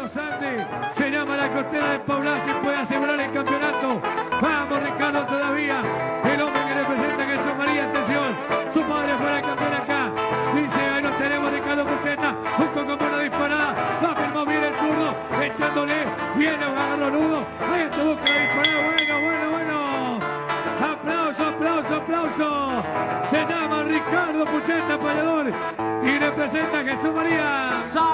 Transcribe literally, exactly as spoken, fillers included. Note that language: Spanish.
Sandy. Se llama la costera de Paulán, si puede asegurar el campeonato. Vamos, Ricardo, todavía. El hombre que representa Jesús María, atención. Su padre fue el campeón acá. Dice, ahí nos tenemos Ricardo Pucheta. Un con buena disparada. Va, firmó bien el zurdo. Echándole. Viene, agarró nudo. Ahí está, busca la disparada. Bueno, bueno, bueno. Aplauso, aplauso, aplauso. Se llama Ricardo Pucheta, peleador. Y representa a Jesús María.